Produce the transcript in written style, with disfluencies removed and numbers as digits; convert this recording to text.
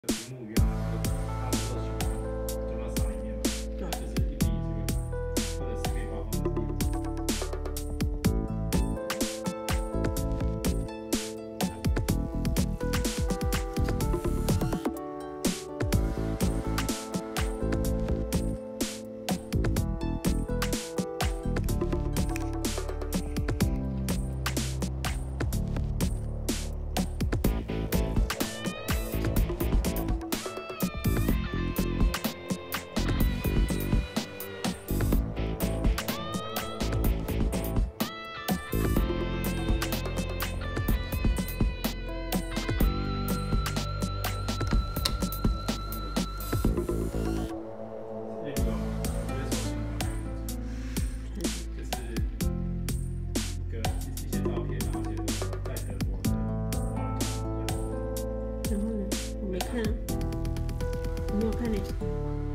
荧幕一样，它是社群就那上一面嘛，就是一比这个或者是可以把它放大。 然后呢？我没看，我没有看呢。